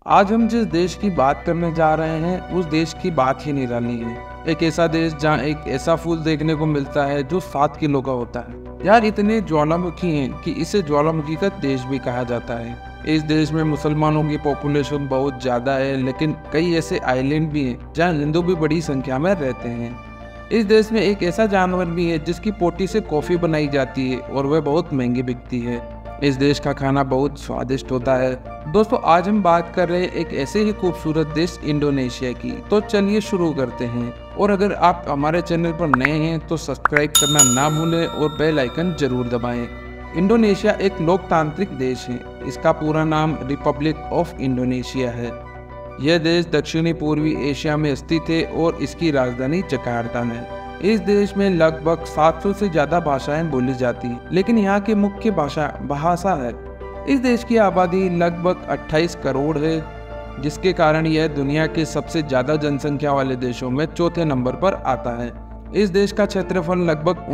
आज हम जिस देश की बात करने जा रहे हैं उस देश की बात ही निराली है। एक ऐसा देश जहाँ एक ऐसा फूल देखने को मिलता है जो 7 किलो का होता है। यार इतने ज्वालामुखी हैं कि इसे ज्वालामुखी का देश भी कहा जाता है। इस देश में मुसलमानों की पॉपुलेशन बहुत ज्यादा है, लेकिन कई ऐसे आइलैंड भी हैं जहाँ हिंदू भी बड़ी संख्या में रहते हैं। इस देश में एक ऐसा जानवर भी है जिसकी पोटी से कॉफी बनाई जाती है और वह बहुत महंगी बिकती है। इस देश का खाना बहुत स्वादिष्ट होता है। दोस्तों, आज हम बात कर रहे हैं एक ऐसे ही खूबसूरत देश इंडोनेशिया की। तो चलिए शुरू करते हैं। और अगर आप हमारे चैनल पर नए हैं तो सब्सक्राइब करना ना भूलें और बेल आइकन जरूर दबाएं। इंडोनेशिया एक लोकतांत्रिक देश है। इसका पूरा नाम रिपब्लिक ऑफ इंडोनेशिया है। यह देश दक्षिणी पूर्वी एशिया में स्थित है और इसकी राजधानी जकार्ता है। इस देश में लगभग 700 से ज्यादा भाषाएं बोली जाती हैं, लेकिन यहाँ की मुख्य भाषा भाषा है। इस देश की आबादी लगभग 28 करोड़ है, जिसके कारण यह दुनिया के सबसे ज्यादा जनसंख्या वाले देशों में चौथे नंबर पर आता है। इस देश का क्षेत्रफल लगभग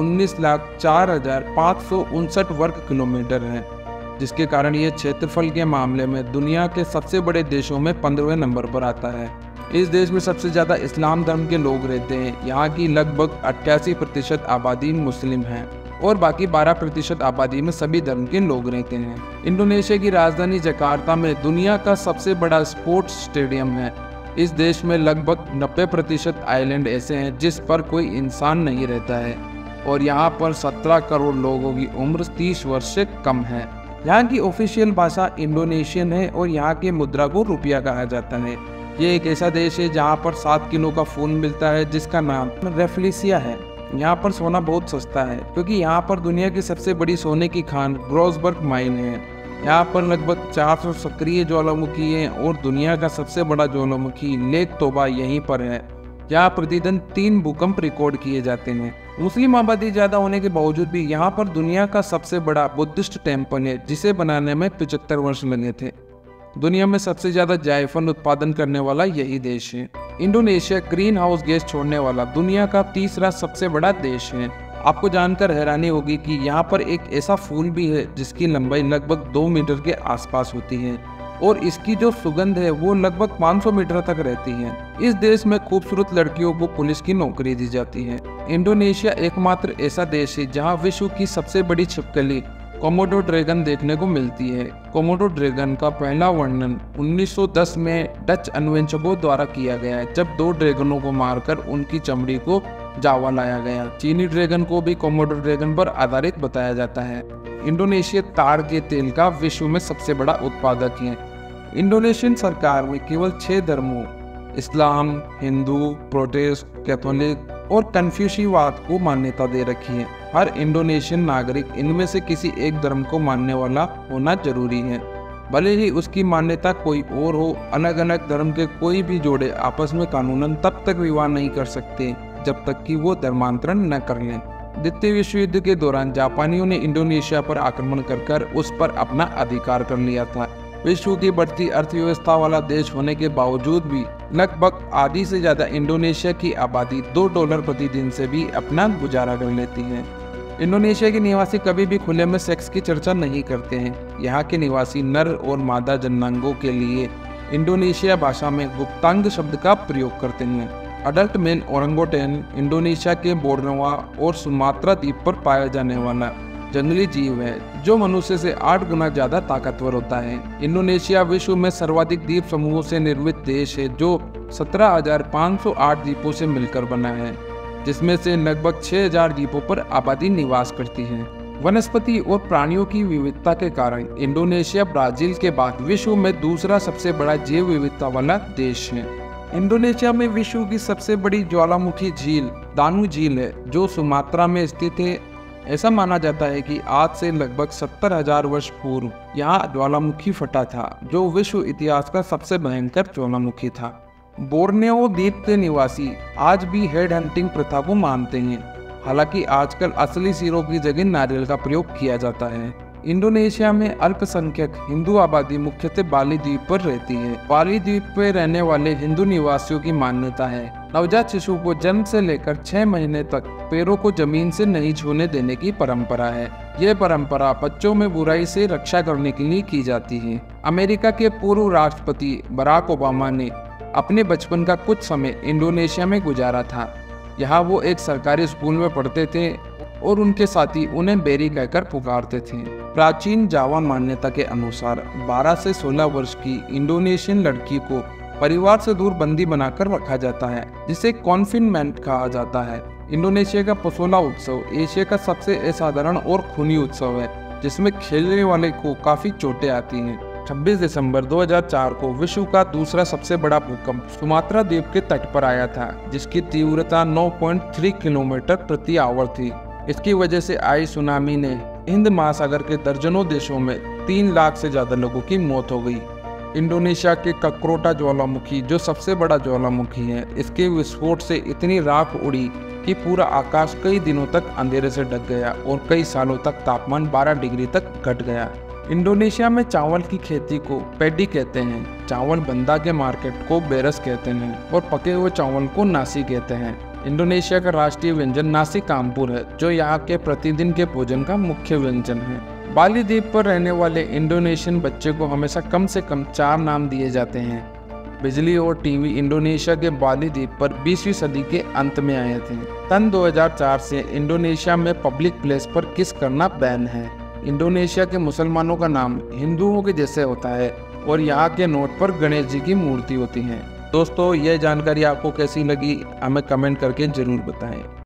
19,04,559 वर्ग किलोमीटर है, जिसके कारण यह क्षेत्रफल के मामले में दुनिया के सबसे बड़े देशों में 15वें नंबर पर आता है। इस देश में सबसे ज्यादा इस्लाम धर्म के लोग रहते हैं। यहाँ की लगभग 88% आबादी मुस्लिम है और बाकी 12% आबादी में सभी धर्म के लोग रहते हैं। इंडोनेशिया की राजधानी जकार्ता में दुनिया का सबसे बड़ा स्पोर्ट्स स्टेडियम है। इस देश में लगभग 90% आइलैंड ऐसे हैं जिस पर कोई इंसान नहीं रहता है और यहाँ पर 17 करोड़ लोगों की उम्र 30 वर्ष से कम है। यहाँ की ऑफिशियल भाषा इंडोनेशियन है और यहाँ की मुद्रा को रुपया कहा जाता है। ये एक ऐसा देश है जहाँ पर 7 किलो का फूल मिलता है जिसका नाम रेफ्लिसिया है। यहाँ पर सोना बहुत सस्ता है क्योंकि यहाँ पर दुनिया की सबसे बड़ी सोने की खान ग्रोसबर्ग माइन है। यहाँ पर लगभग 400 सक्रिय ज्वालामुखी हैं और दुनिया का सबसे बड़ा ज्वालामुखी लेक तोबा यहीं पर है। यहाँ प्रतिदिन 3 भूकंप रिकॉर्ड किए जाते हैं। मुस्लिम आबादी ज्यादा होने के बावजूद भी यहाँ पर दुनिया का सबसे बड़ा बुद्धिस्ट टेम्पल है, जिसे बनाने में 75 वर्ष लगे थे। दुनिया में सबसे ज्यादा जायफल उत्पादन करने वाला यही देश है। इंडोनेशिया ग्रीन हाउस गैस छोड़ने वाला दुनिया का तीसरा सबसे बड़ा देश है। आपको जानकर हैरानी होगी कि यहाँ पर एक ऐसा फूल भी है जिसकी लंबाई लगभग 2 मीटर के आसपास होती है और इसकी जो सुगंध है वो लगभग 500 मीटर तक रहती है। इस देश में खूबसूरत लड़कियों को पुलिस की नौकरी दी जाती है। इंडोनेशिया एकमात्र ऐसा देश है जहाँ विश्व की सबसे बड़ी छिपकली कोमोडो ड्रैगन देखने को मिलती है। कोमोडो ड्रैगन का पहला वर्णन 1910 में डच अन्वेषकों द्वारा किया गया है, जब 2 ड्रैगनों को मारकर उनकी चमड़ी को जावा लाया गया। चीनी ड्रैगन को भी कोमोडो ड्रैगन पर आधारित बताया जाता है। इंडोनेशिया ताड़ के तेल का विश्व में सबसे बड़ा उत्पादक है। इंडोनेशियन सरकार में केवल 6 धर्मों इस्लाम, हिंदू, प्रोटेस्ट, कैथोलिक और कन्फ्यूशियवाद को मान्यता दे रखी है। हर इंडोनेशियन नागरिक इनमें से किसी एक धर्म को मानने वाला होना जरूरी है, भले ही उसकी मान्यता कोई और हो। अलग अलग धर्म के कोई भी जोड़े आपस में कानूनन तब तक विवाह नहीं कर सकते जब तक कि वो धर्मांतरण न कर लें। द्वितीय विश्व युद्ध के दौरान जापानियों ने इंडोनेशिया पर आक्रमण कर उस पर अपना अधिकार कर लिया था। विश्व की बढ़ती अर्थव्यवस्था वाला देश होने के बावजूद भी लगभग आधी से ज्यादा इंडोनेशिया की आबादी $2 प्रतिदिन से भी अपना गुजारा कर लेती है। इंडोनेशिया के निवासी कभी भी खुले में सेक्स की चर्चा नहीं करते हैं। यहाँ के निवासी नर और मादा जननांगों के लिए इंडोनेशिया भाषा में गुप्तांग शब्द का प्रयोग करते हैं। अडल्ट मैन ओरंगोटेन इंडोनेशिया के बोर्नेओ और सुमात्रा द्वीप पर पाया जाने वाला जंगली जीव है जो मनुष्य से 8 गुना ज्यादा ताकतवर होता है। इंडोनेशिया विश्व में सर्वाधिक द्वीप समूहों से निर्मित देश है जो 17,508 द्वीपों से मिलकर बना है, जिसमें से लगभग 6,000 द्वीपों पर आबादी निवास करती है। वनस्पति और प्राणियों की विविधता के कारण इंडोनेशिया ब्राजील के बाद विश्व में दूसरा सबसे बड़ा जैव विविधता वाला देश है। इंडोनेशिया में विश्व की सबसे बड़ी ज्वालामुखी झील दानु झील है जो सुमात्रा में स्थित है। ऐसा माना जाता है कि आज से लगभग 70,000 वर्ष पूर्व यहाँ ज्वालामुखी फटा था, जो विश्व इतिहास का सबसे भयंकर ज्वालामुखी था। बोर्नेओ द्वीप के निवासी आज भी हेड हंटिंग प्रथा को मानते हैं। हालांकि आजकल असली सिरों की जगह नारियल का प्रयोग किया जाता है। इंडोनेशिया में अल्पसंख्यक हिंदू आबादी मुख्यतः बाली द्वीप पर रहती है। बाली द्वीप पर रहने वाले हिंदू निवासियों की मान्यता है नवजात शिशु को जन्म से लेकर 6 महीने तक पैरों को जमीन से नहीं छूने देने की परंपरा है। यह परंपरा बच्चों में बुराई से रक्षा करने के लिए की जाती है। अमेरिका के पूर्व राष्ट्रपति बराक ओबामा ने अपने बचपन का कुछ समय इंडोनेशिया में गुजारा था। यहाँ वो एक सरकारी स्कूल में पढ़ते थे और उनके साथी उन्हें बेरी कहकर पुकारते थे। प्राचीन जावा मान्यता के अनुसार 12 से 16 वर्ष की इंडोनेशियन लड़की को परिवार से दूर बंदी बनाकर रखा जाता है, जिसे कॉन्फिनमेंट कहा जाता है। इंडोनेशिया का पसोला उत्सव एशिया का सबसे असाधारण और खूनी उत्सव है, जिसमें खेलने वाले को काफी चोटें आती हैं। 26 दिसंबर 2004 को विश्व का दूसरा सबसे बड़ा भूकंप सुमात्रा द्वीप के तट पर आया था, जिसकी तीव्रता 9.3 किलोमीटर प्रति आवर थी। इसकी वजह से आई सुनामी ने हिंद महासागर के दर्जनों देशों में 3 लाख से ज्यादा लोगों की मौत हो गई। इंडोनेशिया के कक्रोटा ज्वालामुखी, जो सबसे बड़ा ज्वालामुखी है, इसके विस्फोट से इतनी राख उड़ी कि पूरा आकाश कई दिनों तक अंधेरे से ढक गया और कई सालों तक तापमान 12 डिग्री तक घट गया। इंडोनेशिया में चावल की खेती को पैडी कहते हैं, चावल बंदा के मार्केट को बेरस कहते हैं और पके हुए चावल को नासी कहते हैं। इंडोनेशिया का राष्ट्रीय व्यंजन नासी काम्पुर है, जो यहाँ के प्रतिदिन के भोजन का मुख्य व्यंजन है। बाली द्वीप पर रहने वाले इंडोनेशियन बच्चे को हमेशा कम से कम 4 नाम दिए जाते हैं। बिजली और टीवी इंडोनेशिया के बाली द्वीप पर 20वीं सदी के अंत में आए थे। सन 2004 से इंडोनेशिया में पब्लिक प्लेस पर किस करना बैन है। इंडोनेशिया के मुसलमानों का नाम हिंदुओं के जैसे होता है और यहाँ के नोट पर गणेश जी की मूर्ति होती है। दोस्तों, यह जानकारी आपको कैसी लगी हमें कमेंट करके जरूर बताएं।